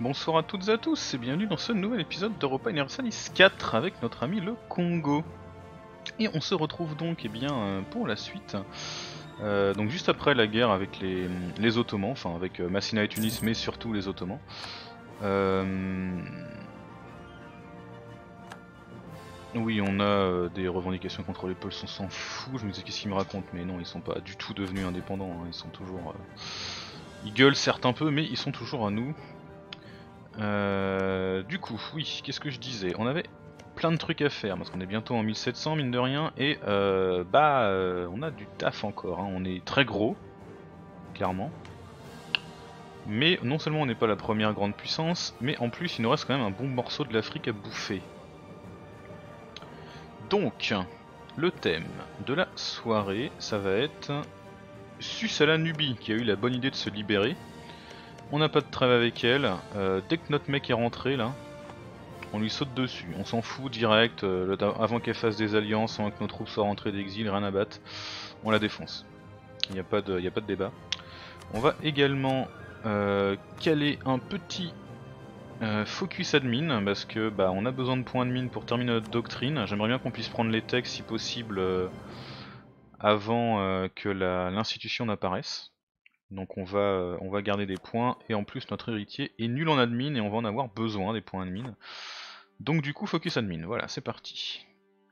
Bonsoir à toutes et à tous et bienvenue dans ce nouvel épisode d'Europa Universalis 4 avec notre ami le Congo. Et on se retrouve donc pour la suite, donc juste après la guerre avec les Ottomans, enfin avec Massina et Tunis mais surtout les Ottomans. Oui, on a des revendications contre les Peuls, on s'en fout, je me disais qu'est-ce qu'ils me racontent, mais non, ils sont pas du tout devenus indépendants, hein. Ils sont toujours... Ils gueulent certes un peu, mais ils sont toujours à nous. Du coup, oui, qu'est-ce que je disais? On avait plein de trucs à faire, parce qu'on est bientôt en 1700 mine de rien, et on a du taf encore, hein. On est très gros, clairement. Mais non seulement on n'est pas la première grande puissance, mais en plus il nous reste quand même un bon morceau de l'Afrique à bouffer. Donc, le thème de la soirée, ça va être Sus à la Nubie, qui a eu la bonne idée de se libérer. On n'a pas de trêve avec elle, dès que notre mec est rentré là, on lui saute dessus, on s'en fout direct, avant qu'elle fasse des alliances, avant que nos troupes soient rentrées d'exil, rien à battre, on la défonce. Il n'y a pas de débat. On va également caler un petit focus admin, parce que on a besoin de points admin pour terminer notre doctrine. J'aimerais bien qu'on puisse prendre les textes si possible avant que l'institution n'apparaisse. Donc on va garder des points, et en plus notre héritier est nul en admin et on va en avoir besoin des points admin. Donc du coup focus admin, voilà c'est parti.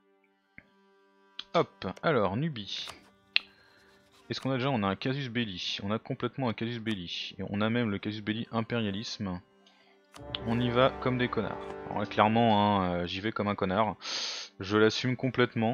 Hop, alors Nubie. Est-ce qu'on a déjà, on a un casus belli, on a complètement un casus belli, et on a même le casus belli impérialisme. On y va comme des connards. Alors là, clairement hein, j'y vais comme un connard, je l'assume complètement.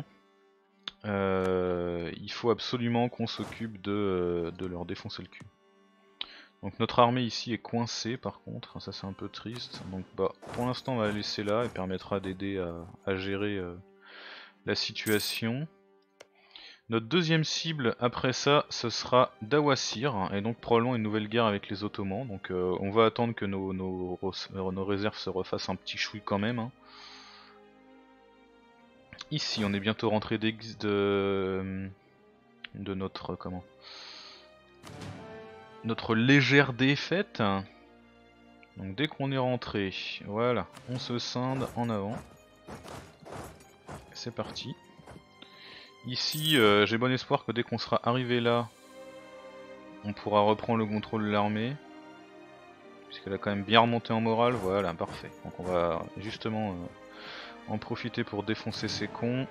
Il faut absolument qu'on s'occupe de leur défoncer le cul. Donc notre armée ici est coincée par contre, ça c'est un peu triste. Donc pour l'instant on va la laisser là, et permettra d'aider à gérer la situation. Notre deuxième cible après ça, ce sera Dawasir, et donc probablement une nouvelle guerre avec les Ottomans. Donc on va attendre que nos réserves se refassent un petit chouille quand même, hein. Ici on est bientôt rentré de notre notre légère défaite. Donc dès qu'on est rentré, voilà, on se scinde en avant. C'est parti. Ici, j'ai bon espoir que dès qu'on sera arrivé là, on pourra reprendre le contrôle de l'armée. Puisqu'elle a quand même bien remonté en morale, voilà, parfait. Donc on va justement en profiter pour défoncer ces cons.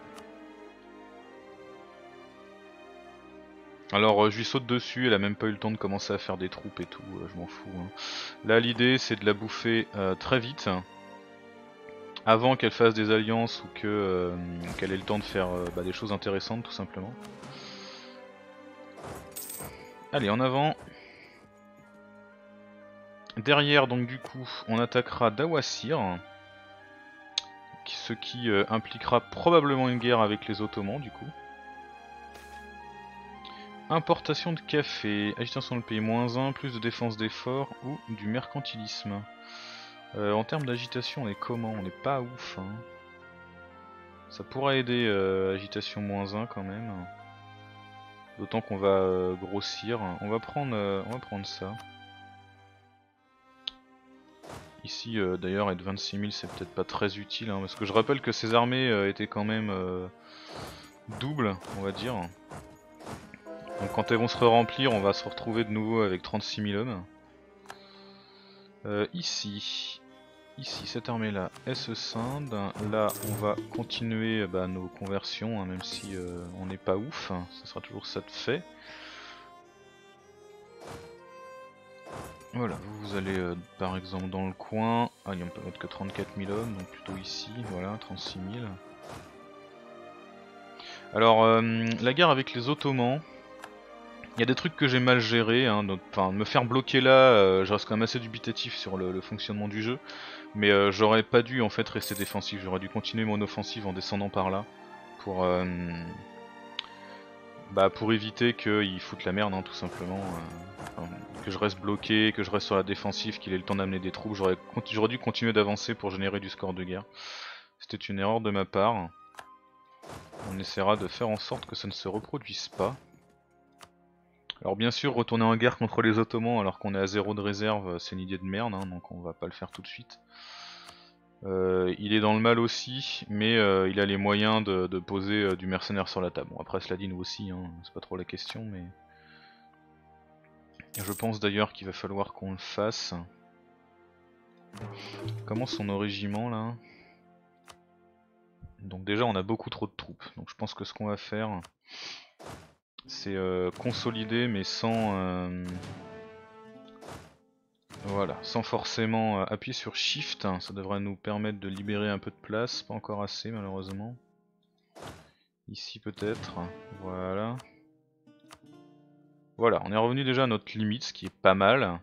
Alors je lui saute dessus, elle a même pas eu le temps de commencer à faire des troupes et tout, je m'en fous, hein. Là l'idée c'est de la bouffer très vite, avant qu'elle fasse des alliances ou qu'elle ait le temps de faire des choses intéressantes tout simplement. Allez, en avant. Derrière donc du coup on attaquera Dawasir, ce qui impliquera probablement une guerre avec les Ottomans du coup. Importation de café, agitation de pays -1, plus de défense des forts ou du mercantilisme. En termes d'agitation on est comment? On n'est pas ouf, hein. Ça pourra aider agitation -1 quand même. D'autant qu'on va grossir. On va prendre ça. Ici d'ailleurs être 26 000 c'est peut-être pas très utile, hein, parce que je rappelle que ces armées étaient quand même doubles on va dire. Donc quand elles vont se remplir on va se retrouver de nouveau avec 36 000 hommes. Ici cette armée là elle se scinde. Là on va continuer nos conversions, hein, même si on n'est pas ouf, hein, ça sera toujours ça de fait. Voilà, vous allez par exemple dans le coin. Ah, il n'y a pas que 34 000 hommes, donc plutôt ici, voilà, 36 000. Alors, la guerre avec les Ottomans, il y a des trucs que j'ai mal gérés, hein, enfin, me faire bloquer là, je reste quand même assez dubitatif sur le fonctionnement du jeu. Mais j'aurais pas dû en fait rester défensif, j'aurais dû continuer mon offensive en descendant par là, pour éviter qu'ils foutent la merde, hein, tout simplement. Que je reste bloqué, que je reste sur la défensive, qu'il ait le temps d'amener des troupes. J'aurais dû continuer d'avancer pour générer du score de guerre. C'était une erreur de ma part. On essaiera de faire en sorte que ça ne se reproduise pas. Alors bien sûr, retourner en guerre contre les Ottomans alors qu'on est à 0 de réserve, c'est une idée de merde, hein, donc on va pas le faire tout de suite. Il est dans le mal aussi, mais il a les moyens de poser du mercenaire sur la table. Bon, après cela dit, nous aussi, hein, c'est pas trop la question, mais... Je pense d'ailleurs qu'il va falloir qu'on le fasse. Comment sont nos régiments là? Donc déjà on a beaucoup trop de troupes, donc je pense que ce qu'on va faire, c'est consolider mais sans... voilà, sans forcément appuyer sur Shift, hein, ça devrait nous permettre de libérer un peu de place, pas encore assez malheureusement. Ici peut-être, voilà. Voilà, on est revenu déjà à notre limite, ce qui est pas mal.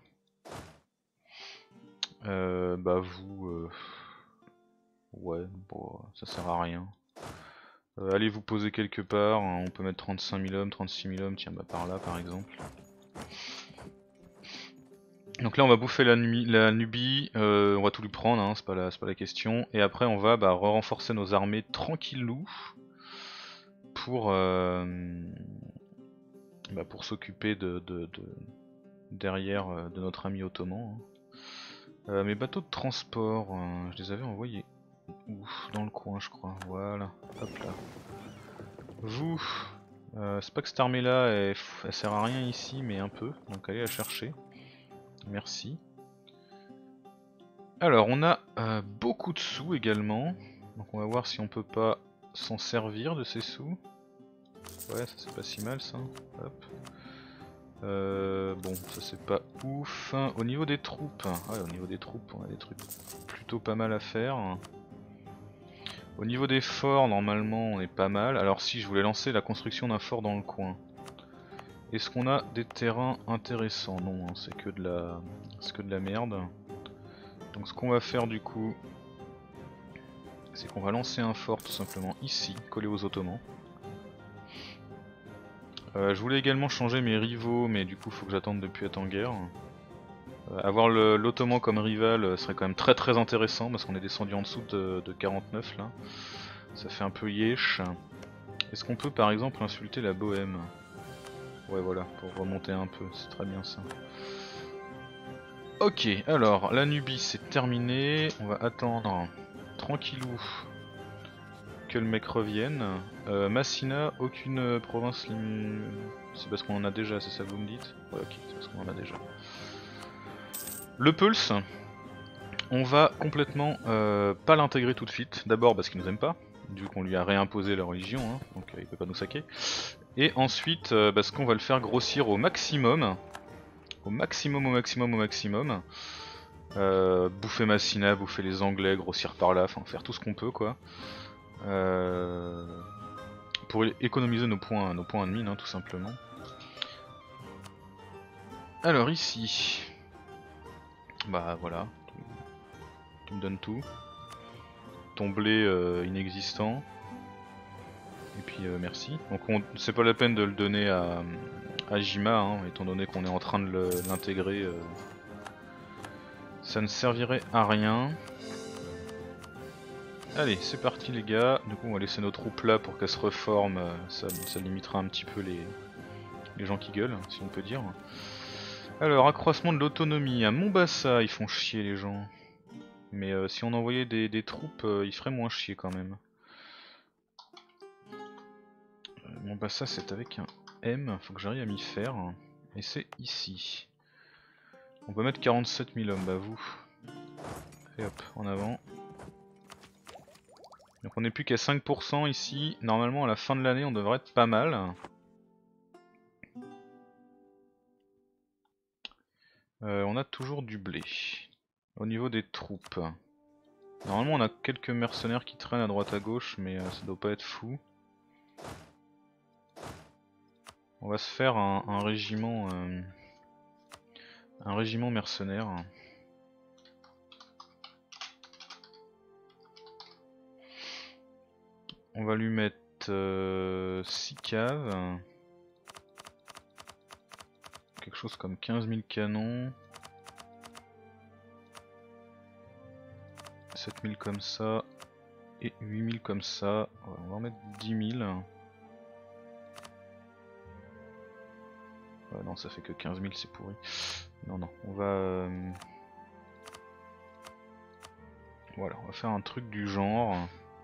Bah vous... ouais, bon, ça sert à rien. Allez vous poser quelque part, hein, on peut mettre 35 000 hommes, 36 000 hommes, tiens bah par là par exemple. Donc là on va bouffer la Nubie, on va tout lui prendre, hein, c'est pas la question. Et après on va renforcer nos armées tranquillou pour s'occuper derrière de notre ami ottoman. Hein. Mes bateaux de transport, je les avais envoyés où? Dans le coin je crois, voilà, hop là. Vous, c'est pas que cette armée là elle sert à rien ici mais un peu, donc allez la chercher. Merci. Alors on a beaucoup de sous également, donc on va voir si on peut pas s'en servir de ces sous. Ouais, ça c'est pas si mal ça. Hop. Bon, ça c'est pas ouf. Au niveau des troupes, ouais, au niveau des troupes on a des trucs plutôt pas mal à faire. Au niveau des forts, normalement on est pas mal. Alors si je voulais lancer la construction d'un fort dans le coin. Est-ce qu'on a des terrains intéressants? Non, hein, c'est que de la merde. Donc ce qu'on va faire du coup, c'est qu'on va lancer un fort tout simplement ici, collé aux Ottomans. Je voulais également changer mes rivaux, mais du coup faut que j'attende depuis être en guerre. Avoir l'Ottoman comme rival serait quand même très très intéressant parce qu'on est descendu en dessous de 49 là. Ça fait un peu yesh. Est-ce qu'on peut par exemple insulter la Bohème? Ouais voilà, pour remonter un peu, c'est très bien ça. Ok, alors la Nubie c'est terminé, on va attendre tranquillou que le mec revienne. Massina, aucune province limitée. C'est parce qu'on en a déjà, c'est ça que vous me dites? Ouais ok, c'est parce qu'on en a déjà. Le Pulse, on va complètement pas l'intégrer tout de suite. D'abord parce qu'il nous aime pas, vu qu'on lui a réimposé la religion, hein, donc il peut pas nous saquer. Et ensuite parce qu'on va le faire grossir au maximum. Au maximum, au maximum, au maximum. Bouffer Massina, bouffer les Anglais, grossir par là, enfin faire tout ce qu'on peut quoi. Pour économiser nos points de mine, hein, tout simplement. Alors ici, bah voilà, tu me donnes tout. Ton blé inexistant. Et puis merci. Donc c'est pas la peine de le donner à Jima, hein, étant donné qu'on est en train de l'intégrer. Ça ne servirait à rien. Allez, c'est parti les gars. Du coup on va laisser nos troupes là pour qu'elles se reforment. Ça limitera un petit peu les gens qui gueulent, si on peut dire. Alors, accroissement de l'autonomie. À Mombasa, ils font chier les gens. Mais si on envoyait des troupes, ils feraient moins chier quand même. Mombasa, c'est avec un M. Faut que j'arrive à m'y faire. Et c'est ici. On peut mettre 47 000 hommes, bah vous. Et hop, en avant. Donc on n'est plus qu'à 5% ici. Normalement, à la fin de l'année, on devrait être pas mal. On a toujours du blé. Au niveau des troupes. Normalement, on a quelques mercenaires qui traînent à droite à gauche, mais ça doit pas être fou. On va se faire un régiment mercenaire. On va lui mettre 6 caves. Quelque chose comme 15 000 canons. 7 000 comme ça. Et 8 000 comme ça. On va en mettre 10 000. non, ça fait que 15 000, c'est pourri. Non, non, on va... Voilà, on va faire un truc du genre.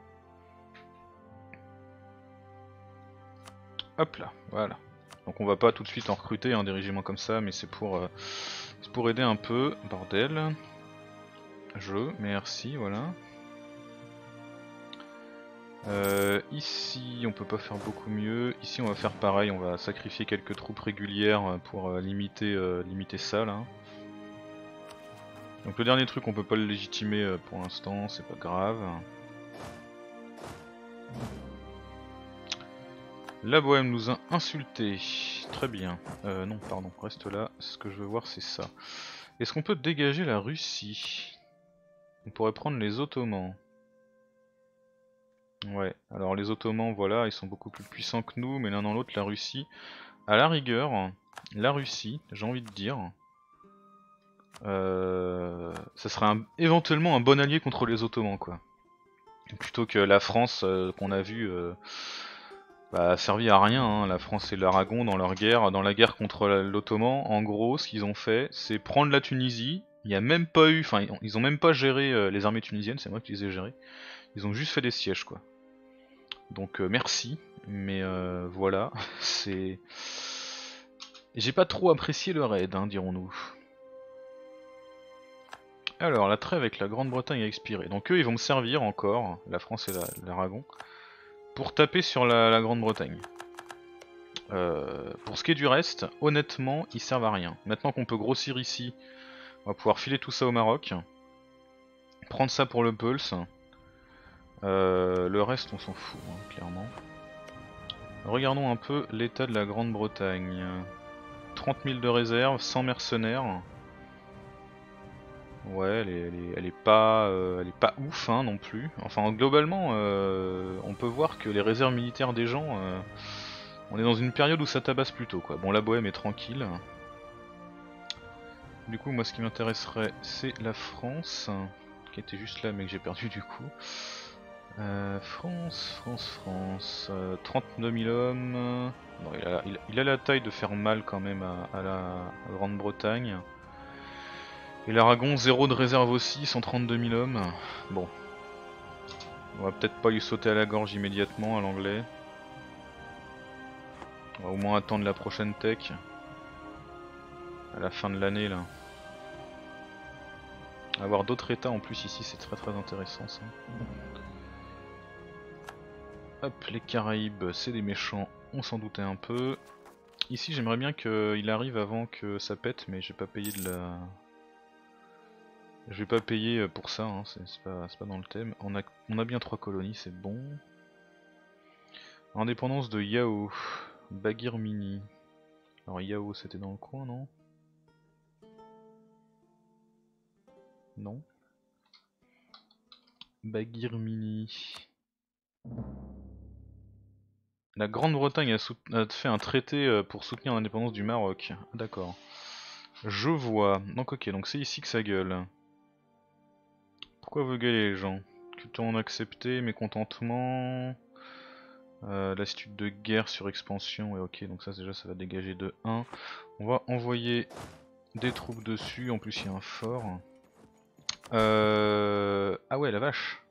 Hop là, voilà. Donc on va pas tout de suite en recruter des régiments comme ça, mais c'est pour aider un peu. Bordel. Merci, voilà. Ici on peut pas faire beaucoup mieux. Ici on va faire pareil, on va sacrifier quelques troupes régulières pour limiter ça là. Donc le dernier truc on peut pas le légitimer pour l'instant, c'est pas grave. La Bohème nous a insultés. Très bien. Non, pardon, reste là. Ce que je veux voir, c'est ça. Est-ce qu'on peut dégager la Russie? On pourrait prendre les Ottomans. Ouais, alors les Ottomans, voilà, ils sont beaucoup plus puissants que nous, mais l'un dans l'autre, la Russie. À la rigueur, la Russie, j'ai envie de dire, ça serait éventuellement un bon allié contre les Ottomans, quoi. Plutôt que la France qu'on a vu a servi à rien, hein. La France et l'Aragon dans leur guerre, dans la guerre contre l'Ottoman, en gros, ce qu'ils ont fait, c'est prendre la Tunisie. Il y a même pas eu, enfin, ils ont même pas géré les armées tunisiennes, c'est moi qui les ai gérées. Ils ont juste fait des sièges, quoi. Donc merci, mais voilà, c'est... J'ai pas trop apprécié le raid, hein, dirons-nous. Alors, la trêve avec la Grande-Bretagne a expiré. Donc eux, ils vont me servir encore, la France et l'Aragon, pour taper sur la Grande-Bretagne. Pour ce qui est du reste, honnêtement, ils servent à rien. Maintenant qu'on peut grossir ici, on va pouvoir filer tout ça au Maroc. Prendre ça pour le Pulse. Le reste, on s'en fout, hein, clairement. Regardons un peu l'état de la Grande-Bretagne. 30 000 de réserve, 100 mercenaires. Ouais, elle est pas ouf hein, non plus. Enfin, globalement, on peut voir que les réserves militaires des gens, on est dans une période où ça tabasse plutôt, quoi. Bon, la Bohème est tranquille. Du coup, moi, ce qui m'intéresserait, c'est la France, qui était juste là, mais que j'ai perdu du coup. France. 32 000 hommes. Bon, il a la taille de faire mal quand même à la Grande-Bretagne. Et l'Aragon, 0 de réserve aussi, 132 000 hommes. Bon. On va peut-être pas lui sauter à la gorge immédiatement à l'anglais. On va au moins attendre la prochaine tech. À la fin de l'année là. Avoir d'autres états en plus ici, c'est très très intéressant ça. Hop, les Caraïbes, c'est des méchants, on s'en doutait un peu. Ici, j'aimerais bien qu'il arrive avant que ça pète, mais j'ai pas payé de la... Je vais pas payer pour ça, hein, c'est pas dans le thème. On a bien 3 colonies, c'est bon. Indépendance de Yao, Bagir Mini. Alors Yao, c'était dans le coin, non? Non. Bagir Mini. La Grande-Bretagne a fait un traité pour soutenir l'indépendance du Maroc. D'accord. Je vois. Donc ok, donc c'est ici que ça gueule. Pourquoi vous gueulez les gens? Culture non acceptée, mécontentement... lassitude de guerre sur expansion, ouais ok, donc ça déjà ça va dégager de 1. On va envoyer des troupes dessus, en plus il y a un fort. Ah ouais la vache.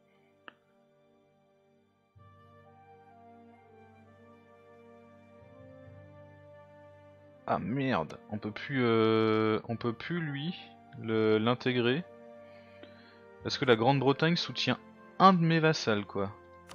Ah merde, on peut plus lui l'intégrer. Parce que la Grande-Bretagne soutient un de mes vassals quoi.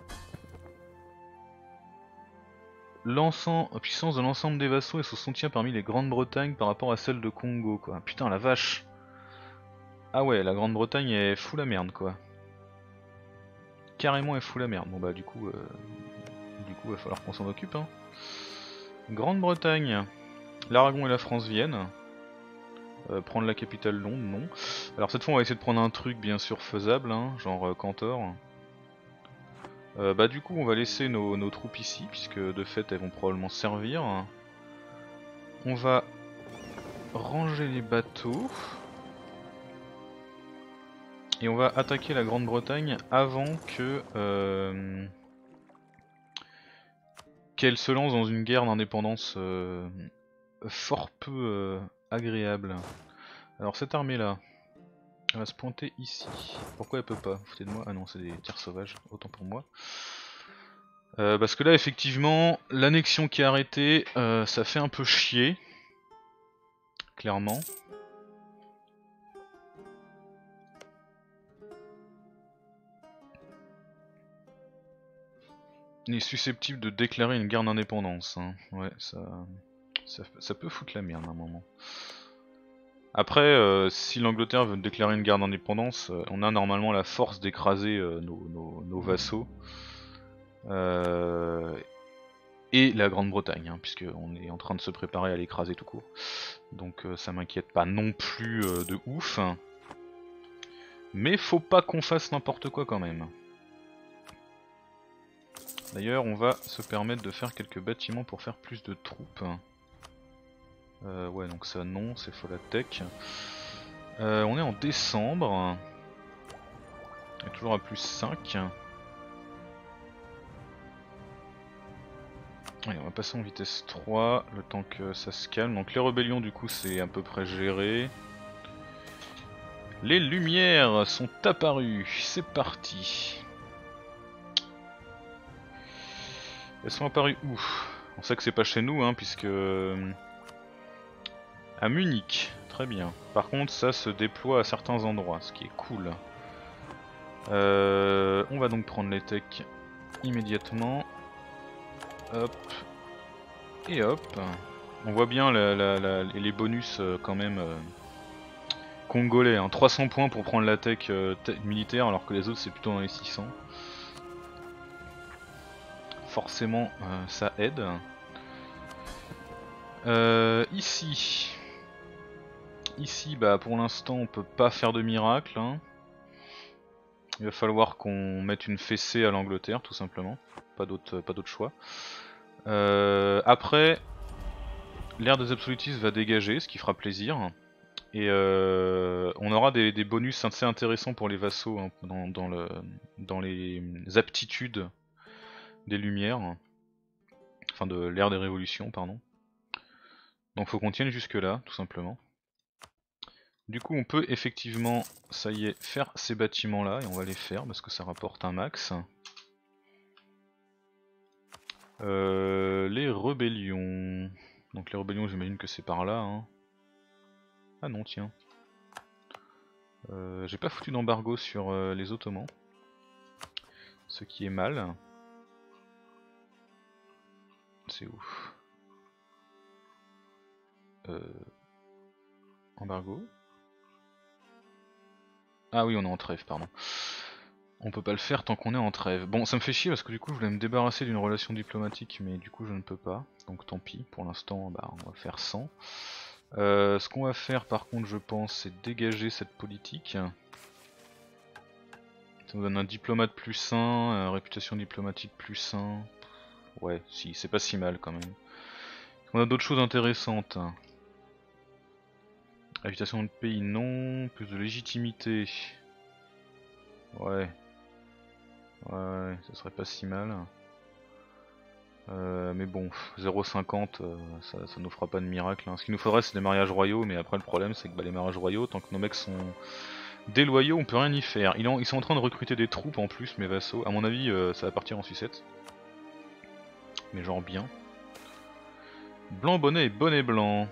Puissance de l'ensemble des vassaux et son soutien parmi les Grandes-Bretagne par rapport à celle de Congo quoi. Putain la vache. Ah ouais, la Grande-Bretagne est fou la merde quoi. Carrément elle fout la merde. Bon bah du coup va falloir qu'on s'en occupe hein. Grande-Bretagne. L'Aragon et la France viennent. Prendre la capitale Londres, non. Alors cette fois on va essayer de prendre un truc bien sûr faisable, hein, genre Cantor. Bah du coup on va laisser nos troupes ici, puisque de fait elles vont probablement servir. On va ranger les bateaux. Et on va attaquer la Grande-Bretagne avant que qu'elle se lance dans une guerre d'indépendance fort peu agréable. Alors cette armée là, elle va se pointer ici. Pourquoi elle peut pas? Vous foutez de moi? Ah non, c'est des tirs sauvages, autant pour moi. Parce que là effectivement, l'annexion qui est arrêtée, ça fait un peu chier. Clairement. Il est susceptible de déclarer une guerre d'indépendance. Hein. Ouais, ça peut foutre la merde à un moment. Après, si l'Angleterre veut déclarer une guerre d'indépendance, on a normalement la force d'écraser nos vassaux. Et la Grande-Bretagne, hein, puisqu'on est en train de se préparer à l'écraser tout court. Donc ça m'inquiète pas non plus de ouf. Mais faut pas qu'on fasse n'importe quoi quand même. D'ailleurs, on va se permettre de faire quelques bâtiments pour faire plus de troupes. Ouais, donc ça non, c'est Folatech. On est en décembre. On est toujours à plus 5. Allez, on va passer en vitesse 3, le temps que ça se calme. Donc les rébellions du coup c'est à peu près géré. Les lumières sont apparues, c'est parti. Elles sont apparues où? On sait que c'est pas chez nous, hein, puisque... à Munich, très bien. Par contre ça se déploie à certains endroits, ce qui est cool. On va donc prendre les techs immédiatement. Hop. Et hop. On voit bien les bonus quand même congolais. Hein. 300 points pour prendre la tech militaire alors que les autres c'est plutôt dans les 600. Forcément ça aide. Ici bah pour l'instant on peut pas faire de miracle. Hein. Il va falloir qu'on mette une fessée à l'Angleterre tout simplement. Pas d'autre choix. Après, l'ère des absolutistes va dégager, ce qui fera plaisir. Et on aura des bonus assez intéressants pour les vassaux hein, dans les aptitudes des Lumières. Enfin de l'ère des révolutions, pardon. Donc faut qu'on tienne jusque là, tout simplement. Du coup on peut effectivement, ça y est, faire ces bâtiments là, et on va les faire parce que ça rapporte un max. Les rébellions. Donc les rébellions j'imagine que c'est par là. Hein. Ah non tiens. J'ai pas foutu d'embargo sur les Ottomans. Ce qui est mal. C'est ouf. Embargo. Ah oui on est en trêve pardon. On peut pas le faire tant qu'on est en trêve. Bon ça me fait chier parce que du coup je voulais me débarrasser d'une relation diplomatique mais du coup je ne peux pas. Donc tant pis, pour l'instant bah, on va faire 100. Ce qu'on va faire par contre je pense c'est dégager cette politique. Ça nous donne un diplomate plus 1, réputation diplomatique plus 1. Ouais si c'est pas si mal quand même. On a d'autres choses intéressantes. Réputation de pays non, plus de légitimité. Ouais. Ouais, ça serait pas si mal. Mais bon, 0,50 ça nous fera pas de miracle. Hein. Ce qu'il nous faudrait c'est des mariages royaux, mais après le problème c'est que bah, les mariages royaux, tant que nos mecs sont déloyaux, on peut rien y faire. Ils sont en train de recruter des troupes en plus, mes vassaux. À mon avis, ça va partir en sucette. Mais genre bien. Blanc bonnet et bonnet blanc.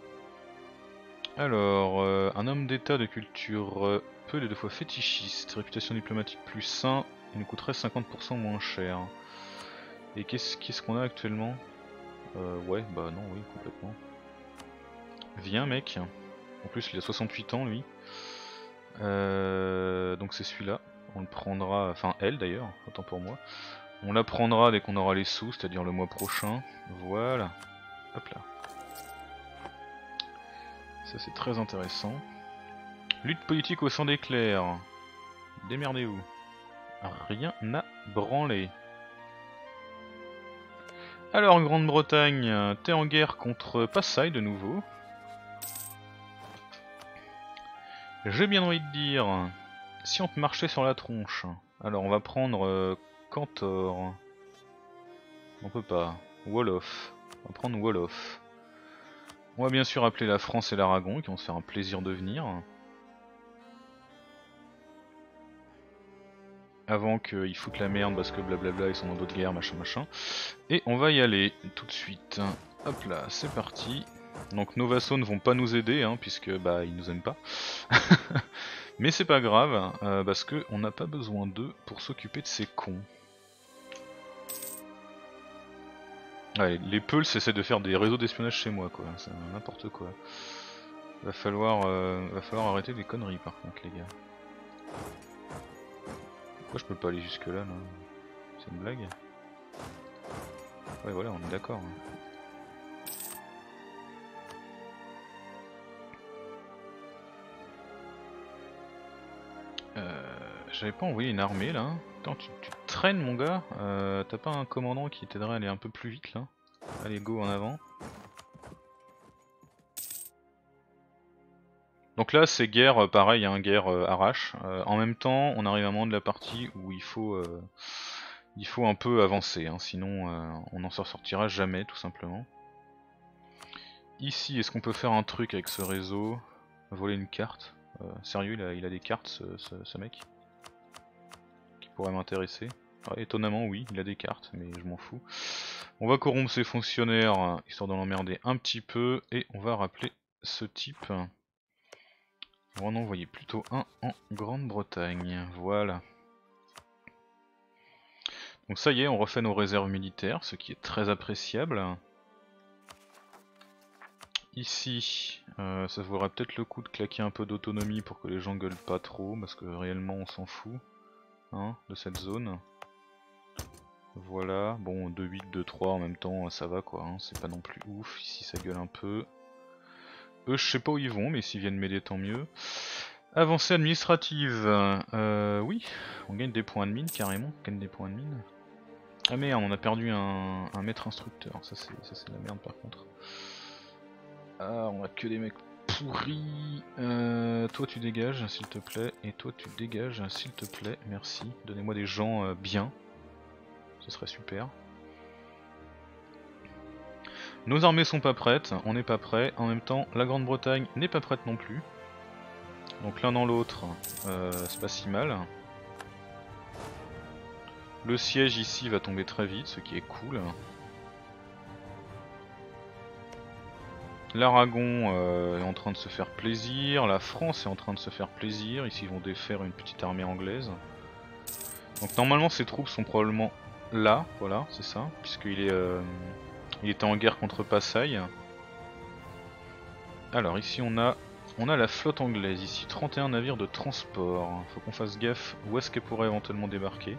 Alors, un homme d'état de culture peu et 2 fois fétichiste, réputation diplomatique plus 1, il nous coûterait 50% moins cher. Et qu'est-ce qu'on a actuellement? Ouais, bah non, oui, complètement. Viens mec. En plus il a 68 ans lui. Donc c'est celui-là. On le prendra, enfin elle d'ailleurs, autant pour moi. On la prendra dès qu'on aura les sous, c'est-à-dire le mois prochain. Voilà. Hop là. Ça c'est très intéressant. Lutte politique au sein des clercs. Démerdez-vous. Rien à branler. Alors Grande-Bretagne, t'es en guerre contre Passaï de nouveau. J'ai bien envie de dire, si on te marchait sur la tronche. Alors on va prendre Cantor. On peut pas. Wolof. On va prendre Wolof. On va bien sûr appeler la France et l'Aragon qui vont se faire un plaisir de venir. Avant qu'ils foutent la merde parce que blablabla ils sont dans d'autres guerres, machin machin. Et on va y aller tout de suite. Hop là, c'est parti. Donc nos vassaux ne vont pas nous aider, hein, puisque bah ils nous aiment pas. Mais c'est pas grave, parce que on n'a pas besoin d'eux pour s'occuper de ces cons. Ouais, les Peuls essaient de faire des réseaux d'espionnage chez moi, quoi. C'est n'importe quoi. Va falloir arrêter les conneries par contre, les gars. Pourquoi je peux pas aller jusque là, là? C'est une blague? Ouais, voilà, on est d'accord. J'avais pas envoyé une armée là. Attends, tu traînes mon gars. T'as pas un commandant qui t'aiderait à aller un peu plus vite là? Allez, go en avant. Donc là c'est guerre, pareil, hein, guerre arrache. En même temps, on arrive à un moment de la partie où il faut un peu avancer, hein, sinon on n'en sortira jamais tout simplement. Ici, est-ce qu'on peut faire un truc avec ce réseau? Voler une carte? Sérieux, il a des cartes ce mec? Qui pourrait m'intéresser. Ouais, étonnamment oui, il a des cartes, mais je m'en fous. On va corrompre ses fonctionnaires, histoire d'en emmerder un petit peu, et on va rappeler ce type. On va en envoyer plutôt un en Grande-Bretagne, voilà. Donc ça y est, on refait nos réserves militaires, ce qui est très appréciable. Ici, ça vaudrait peut-être le coup de claquer un peu d'autonomie pour que les gens gueulent pas trop, parce que réellement on s'en fout, hein, de cette zone. Voilà, bon 2-8, 2-3 en même temps ça va quoi, hein, c'est pas non plus ouf, ici ça gueule un peu. Eux je sais pas où ils vont, mais s'ils viennent m'aider tant mieux. Avancée administrative, oui, on gagne des points de mine carrément, on gagne des points de mine. Ah merde, on a perdu un maître instructeur, ça c'est de la merde par contre. Ah, on a que des mecs pourris. Toi tu dégages s'il te plaît, et toi tu dégages s'il te plaît, merci. Donnez-moi des gens bien, ce serait super. Nos armées sont pas prêtes, on n'est pas prêt. En même temps, la Grande-Bretagne n'est pas prête non plus. Donc l'un dans l'autre, c'est pas si mal. Le siège ici va tomber très vite, ce qui est cool. L'Aragon est en train de se faire plaisir, la France est en train de se faire plaisir, ici ils vont défaire une petite armée anglaise. Donc normalement ces troupes sont probablement là, voilà, c'est ça, puisqu'il il était en guerre contre Passaï. Alors ici on a la flotte anglaise, ici 31 navires de transport, faut qu'on fasse gaffe où est-ce qu'elle pourrait éventuellement débarquer.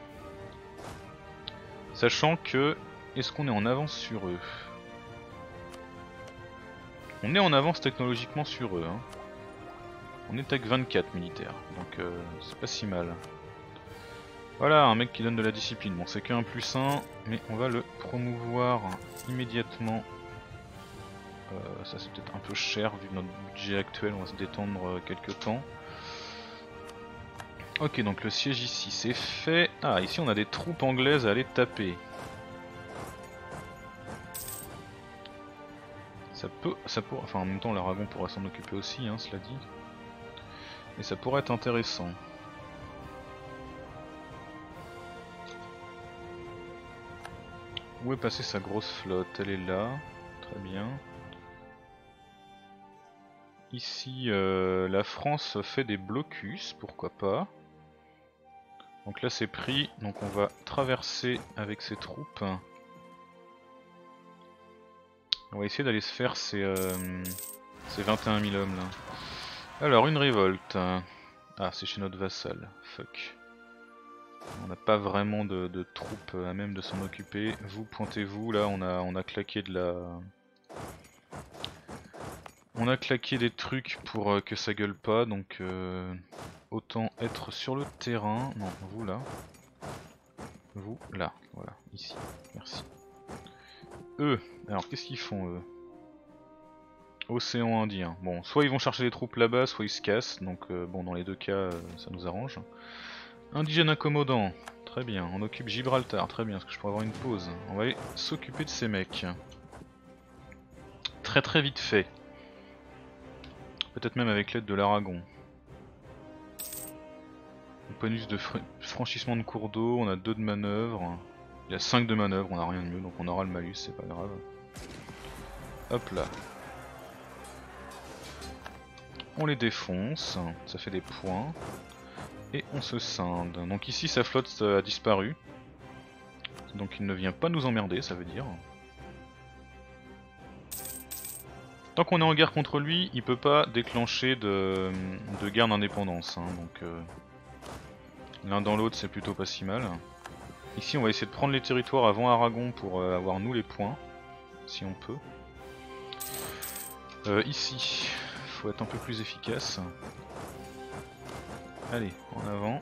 Sachant que, est-ce qu'on est en avance sur eux? On est en avance technologiquement sur eux, hein. On est avec 24 militaires, donc c'est pas si mal. Voilà, un mec qui donne de la discipline. Bon, c'est qu'un +1, mais on va le promouvoir immédiatement. Ça c'est peut-être un peu cher vu notre budget actuel, on va se détendre quelques temps. Ok, donc le siège ici c'est fait. Ah, ici on a des troupes anglaises à aller taper. Ça pourrait, enfin en même temps l'Aragon pourrait s'en occuper aussi, hein, cela dit. Et ça pourrait être intéressant. Où est passée sa grosse flotte? Elle est là, très bien. Ici la France fait des blocus, pourquoi pas. Donc là c'est pris, donc on va traverser avec ses troupes. On va essayer d'aller se faire ces 21 000 hommes là. Alors une révolte. Ah c'est chez notre vassal, fuck. On n'a pas vraiment de troupes à même de s'en occuper. Vous pointez-vous, là on a claqué de la... On a claqué des trucs pour que ça gueule pas, donc autant être sur le terrain. Non, vous là. Vous là, voilà, ici, merci. Eux, alors qu'est-ce qu'ils font eux? Océan Indien. Bon, soit ils vont chercher des troupes là-bas, soit ils se cassent, donc bon dans les deux cas ça nous arrange. Indigène incommodant, très bien. On occupe Gibraltar, très bien, parce que je pourrais avoir une pause. On va aller s'occuper de ces mecs. très très vite fait. Peut-être même avec l'aide de l'Aragon. Bonus de franchissement de cours d'eau, on a 2 de manœuvre. Il y a 5 de manœuvre, on a rien de mieux, donc on aura le malus, c'est pas grave. Hop là. On les défonce, ça fait des points. Et on se scinde. Donc ici sa flotte a disparu. Donc il ne vient pas nous emmerder, ça veut dire. Tant qu'on est en guerre contre lui, il peut pas déclencher de guerre d'indépendance. Hein, donc l'un dans l'autre c'est plutôt pas si mal. Ici on va essayer de prendre les territoires avant Aragon pour avoir nous les points. Si on peut. Ici, faut être un peu plus efficace. Allez, en avant.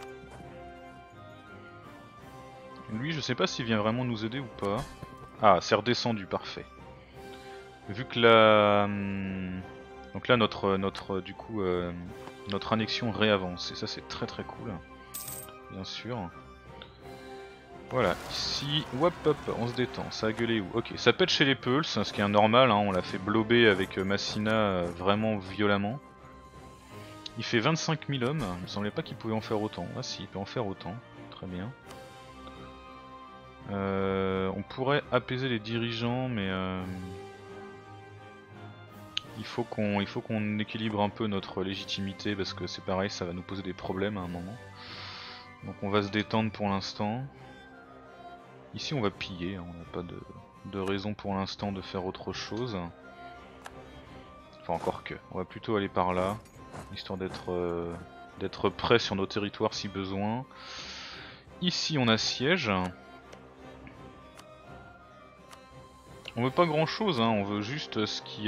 Lui, je sais pas s'il vient vraiment nous aider ou pas. Ah, c'est redescendu, parfait. Vu que la... Donc là, notre annexion réavance. Et ça, c'est très très cool. Bien sûr. Voilà, ici, hop hop, on se détend. Ça a gueulé où? Ok, ça pète chez les Peuls, ce qui est normal, hein, on l'a fait blober avec Massina vraiment violemment. Il fait 25 000 hommes, il me semblait pas qu'il pouvait en faire autant. Ah si, il peut en faire autant, très bien. On pourrait apaiser les dirigeants, mais il faut qu'on équilibre un peu notre légitimité, parce que c'est pareil, ça va nous poser des problèmes à un moment. Donc on va se détendre pour l'instant. Ici on va piller, on n'a pas de raison pour l'instant de faire autre chose. Enfin encore que, on va plutôt aller par là, histoire d'être prêt sur nos territoires si besoin. Ici on assiège. On veut pas grand chose, hein, on veut juste ce qui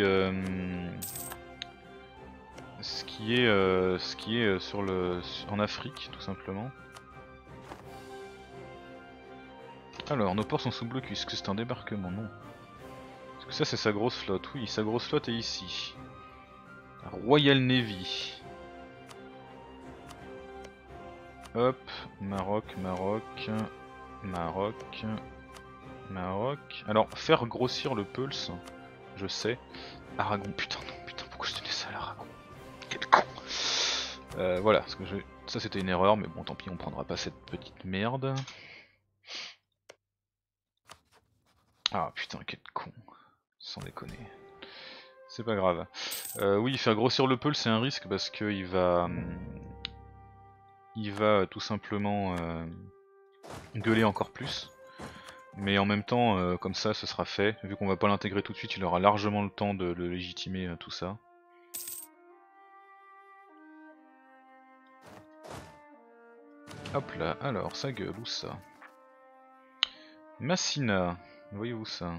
est en Afrique tout simplement. Alors nos ports sont sous blocus, est-ce que c'est un débarquement? Non. Est-ce que ça c'est sa grosse flotte? Oui, sa grosse flotte est ici. La Royal Navy. Hop, Maroc, Maroc, Maroc, Maroc. Alors, faire grossir le Pulse, je sais. Aragon, putain, non, putain, pourquoi je tenais ça à l'Aragon? Quel con! Voilà, parce que ça c'était une erreur, mais bon, tant pis, on prendra pas cette petite merde. Ah putain, quel con, sans déconner. C'est pas grave. Oui, faire grossir le Pulse, c'est un risque parce qu'il va. Il va tout simplement gueuler encore plus. Mais en même temps, comme ça, ce sera fait. Vu qu'on va pas l'intégrer tout de suite, il aura largement le temps de le légitimer, tout ça. Hop là, alors, ça gueule, où ça? Massina, voyez-vous ça?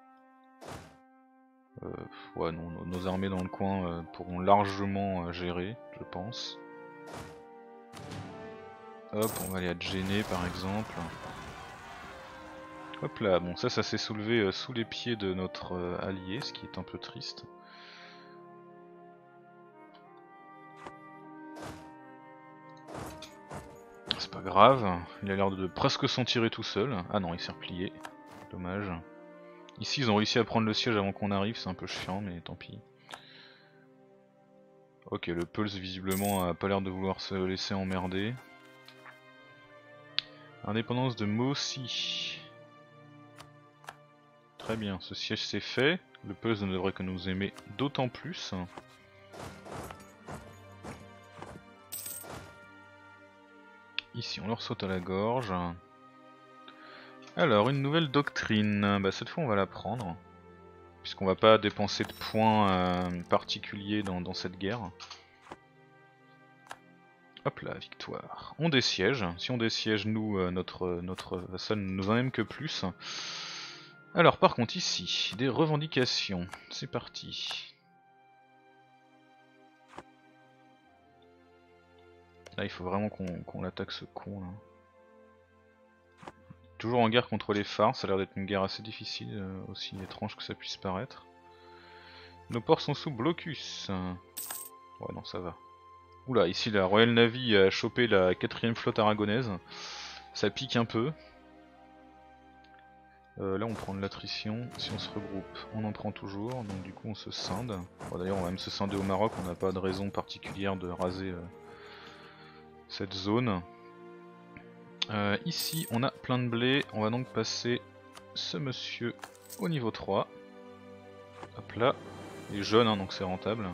Ouais, non, nos armées dans le coin pourront largement gérer, je pense. Hop, on va aller à Djenné par exemple. Hop là, bon ça s'est soulevé sous les pieds de notre allié, ce qui est un peu triste. C'est pas grave, il a l'air de presque s'en tirer tout seul. Ah non, il s'est replié, dommage. Ici ils ont réussi à prendre le siège avant qu'on arrive, c'est un peu chiant mais tant pis. Ok, le Pulse visiblement a pas l'air de vouloir se laisser emmerder. Indépendance de Mosi. Très bien, ce siège c'est fait. Le Pulse ne devrait que nous aimer d'autant plus. Ici on leur saute à la gorge. Alors une nouvelle doctrine, bah, cette fois on va la prendre. Puisqu'on va pas dépenser de points particuliers dans cette guerre. Hop là, victoire. On désiège. Si on désiège, nous, notre vassal ne nous en aime que plus. Alors par contre ici, des revendications. C'est parti. Là il faut vraiment qu'on l'attaque ce con là. Toujours en guerre contre les phares, ça a l'air d'être une guerre assez difficile, aussi étrange que ça puisse paraître. Nos ports sont sous blocus. Ouais non ça va. Oula, ici la Royal Navy a chopé la 4ème flotte aragonaise. Ça pique un peu. Là on prend de l'attrition, si on se regroupe on en prend toujours, donc du coup on se scinde. Bon, d'ailleurs on va même se scinder au Maroc, on n'a pas de raison particulière de raser cette zone. Ici on a plein de blé, on va donc passer ce monsieur au niveau 3. Hop là, il est jaune hein, donc c'est rentable.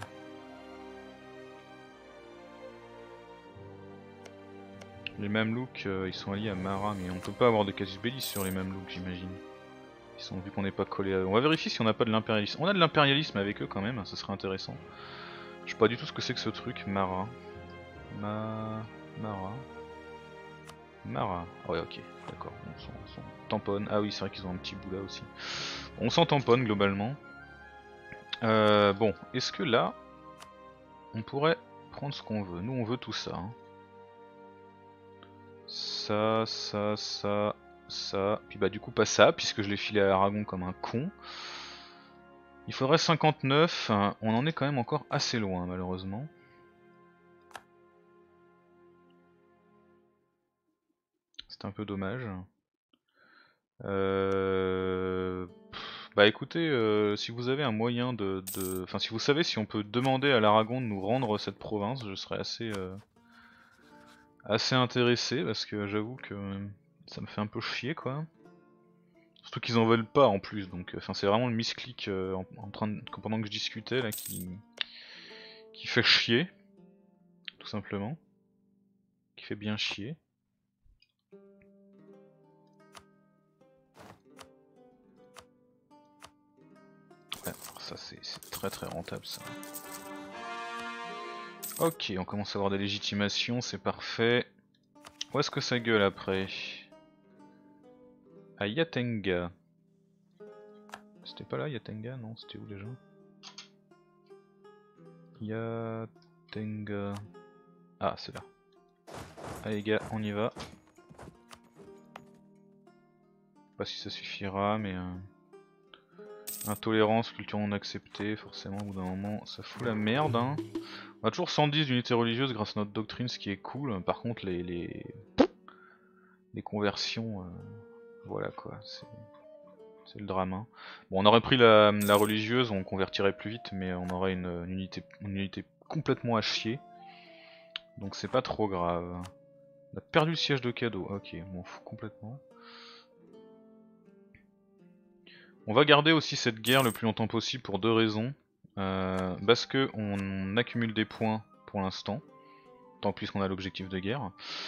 Les Mamelouks ils sont alliés à Mara, mais on peut pas avoir de casus belli sur les Mamelouks j'imagine. Ils sont vu qu'on n'est pas collé à eux. On va vérifier si on n'a pas de l'impérialisme. On a de l'impérialisme avec eux quand même, ça serait intéressant. Je sais pas du tout ce que c'est que ce truc, Mara. Mara. Mara. Ah ouais ok, d'accord. On s'en tamponne. Ah oui c'est vrai qu'ils ont un petit bout là aussi. On s'en tamponne globalement. Bon, est-ce que là, on pourrait prendre ce qu'on veut. Nous on veut tout ça. Hein. Ça, ça. Puis bah du coup pas ça, puisque je l'ai filé à Aragon comme un con. Il faudrait 59, on en est quand même encore assez loin malheureusement. C'est un peu dommage. Bah écoutez, si vous avez un moyen Enfin si vous savez si on peut demander à l'Aragon de nous rendre cette province, je serais assez intéressé parce que j'avoue que ça me fait un peu chier quoi. Surtout qu'ils en veulent pas en plus, donc c'est vraiment le misclick pendant que je discutais là qui fait chier, tout simplement. Qui fait bien chier. Ouais, ça c'est très très rentable ça. Ok, on commence à avoir des légitimations, c'est parfait. Où est-ce que ça gueule après? À Yatenga. C'était pas là Yatenga? Non, c'était où déjà? Yatenga. Ah, c'est là. Allez les gars, on y va. Je sais pas si ça suffira, mais... Intolérance, culture non acceptée, forcément au bout d'un moment ça fout la merde hein. On a toujours 110 d'unités religieuses grâce à notre doctrine, ce qui est cool. Par contre les conversions, voilà quoi, c'est le drame. Hein. Bon on aurait pris la religieuse, on convertirait plus vite, mais on aurait une unité complètement à chier. Donc c'est pas trop grave. On a perdu le siège de cadeau, ok, on m'en fout complètement. On va garder aussi cette guerre le plus longtemps possible pour deux raisons. Parce que on accumule des points pour l'instant, tant puisqu'on a l'objectif de guerre.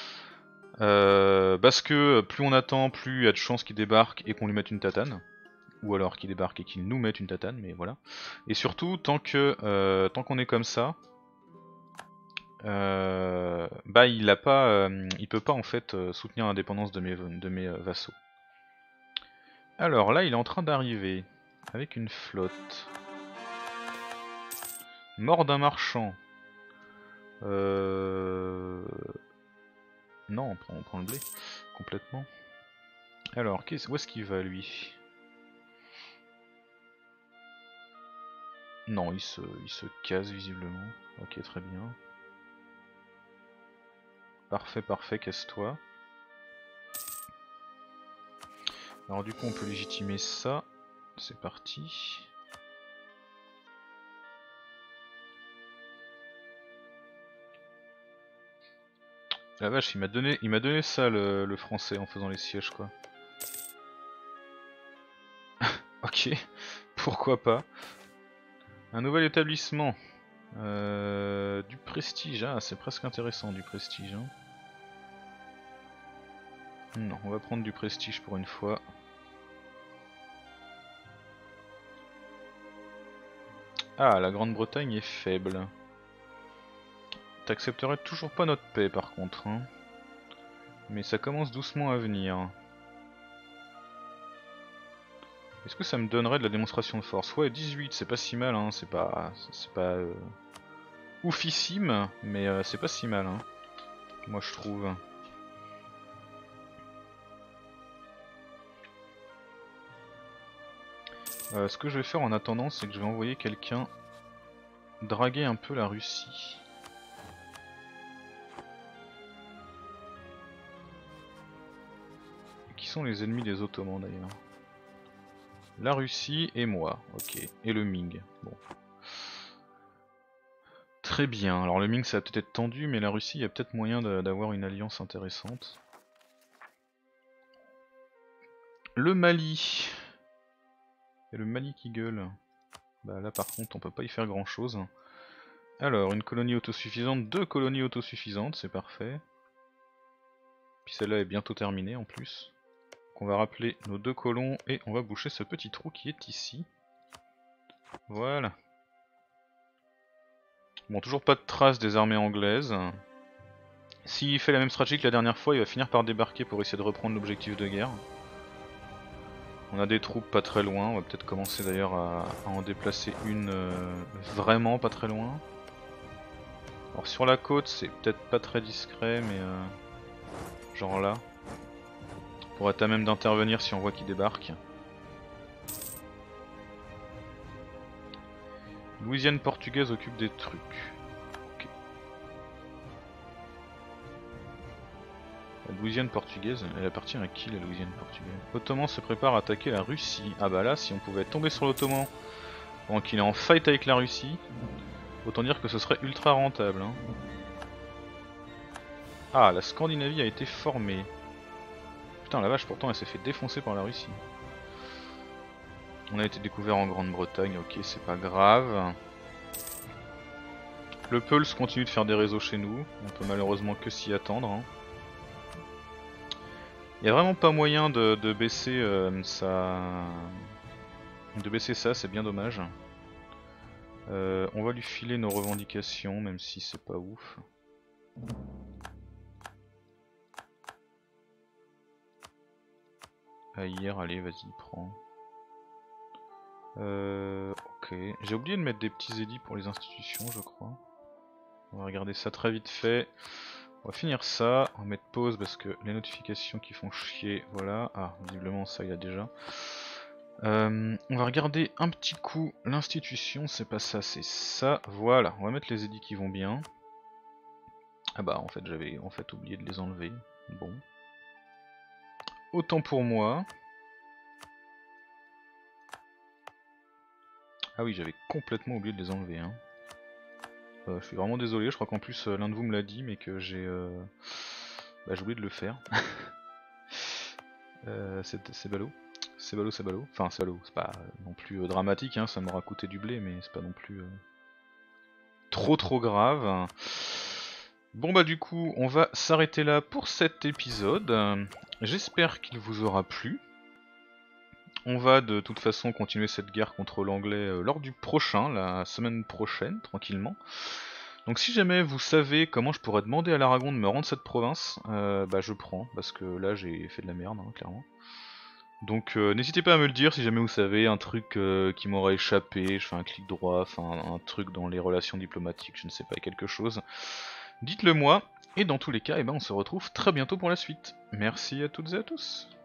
Parce que plus on attend, plus il y a de chances qu'il débarque et qu'on lui mette une tatane. Ou alors qu'il débarque et qu'il nous mette une tatane, mais voilà. Et surtout, tant qu'on est comme ça, bah il peut pas en fait soutenir l'indépendance de mes vassaux. Alors là, il est en train d'arriver avec une flotte. Mort d'un marchand. Non, on prend le blé complètement. Alors, où est-ce qu'il va lui? Non, il se casse visiblement. Ok, très bien. Parfait, parfait, casse-toi. Alors du coup, on peut légitimer ça. C'est parti. La vache, il m'a donné ça le français en faisant les sièges quoi. Ok, pourquoi pas. Un nouvel établissement. Du prestige, ah c'est presque intéressant du prestige. Hein. Non, on va prendre du prestige pour une fois. Ah, la Grande-Bretagne est faible. T'accepterais toujours pas notre paix par contre. Hein. Mais ça commence doucement à venir. Est-ce que ça me donnerait de la démonstration de force? Ouais, 18, c'est pas si mal, hein. C'est pas oufissime, mais c'est pas si mal, hein. Moi je trouve. Ce que je vais faire en attendant, c'est que je vais envoyer quelqu'un draguer un peu la Russie. Et qui sont les ennemis des Ottomans d'ailleurs? La Russie et moi, ok. Et le Ming, bon. Très bien, alors le Ming ça va peut-être être tendu, mais la Russie, il y a peut-être moyen d'avoir une alliance intéressante. Le Mali. Et le Mali qui gueule. Bah là par contre on peut pas y faire grand chose. Alors, une colonie autosuffisante, 2 colonies autosuffisantes, c'est parfait. Puis celle-là est bientôt terminée en plus. Donc on va rappeler nos 2 colons et on va boucher ce petit trou qui est ici. Voilà. Bon, toujours pas de traces des armées anglaises. S'il fait la même stratégie que la dernière fois, il va finir par débarquer pour essayer de reprendre l'objectif de guerre. On a des troupes pas très loin, on va peut-être commencer d'ailleurs à en déplacer une vraiment pas très loin. Alors sur la côte c'est peut-être pas très discret mais genre là. On pourrait à même d'intervenir si on voit qu'il débarque. Louisiane portugaise occupe des trucs. Okay. La Louisiane portugaise, elle appartient à qui la Louisiane portugaise? L'Ottoman se prépare à attaquer la Russie. Ah bah là, si on pouvait tomber sur l'Ottoman pendant qu'il est en fight avec la Russie, autant dire que ce serait ultra rentable. Hein. Ah, la Scandinavie a été formée. Putain la vache, pourtant elle s'est fait défoncer par la Russie. On a été découvert en Grande-Bretagne, ok c'est pas grave. Le Pulse continue de faire des réseaux chez nous, on peut malheureusement que s'y attendre. Hein. Y a vraiment pas moyen de baisser ça. De baisser ça, c'est bien dommage. On va lui filer nos revendications, même si c'est pas ouf. Hier, allez, vas-y, prends. Ok. J'ai oublié de mettre des petits édits pour les institutions, je crois. On va regarder ça très vite fait. On va finir ça. On va mettre pause parce que les notifications qui font chier, voilà. Ah, visiblement ça il y a déjà. On va regarder un petit coup l'institution, c'est pas ça, c'est ça. Voilà, on va mettre les édits qui vont bien. Ah bah en fait j'avais oublié de les enlever. Bon. Autant pour moi. Ah oui, j'avais complètement oublié de les enlever. Hein. Je suis vraiment désolé, je crois qu'en plus l'un de vous me l'a dit, mais que j'ai oublié de le faire. C'est ballot. C'est ballot, c'est ballot. Enfin, c'est ballot, c'est pas non plus dramatique, hein, ça m'aura coûté du blé, mais c'est pas non plus trop grave. Bon bah du coup, on va s'arrêter là pour cet épisode. J'espère qu'il vous aura plu. On va de toute façon continuer cette guerre contre l'anglais lors du prochain, la semaine prochaine, tranquillement. Donc si jamais vous savez comment je pourrais demander à l'Aragon de me rendre cette province, bah je prends, parce que là j'ai fait de la merde, hein, clairement. Donc n'hésitez pas à me le dire si jamais vous savez un truc qui m'aurait échappé, je fais un clic droit, enfin un truc dans les relations diplomatiques, je ne sais pas, quelque chose. Dites-le moi, et dans tous les cas, on se retrouve très bientôt pour la suite. Merci à toutes et à tous.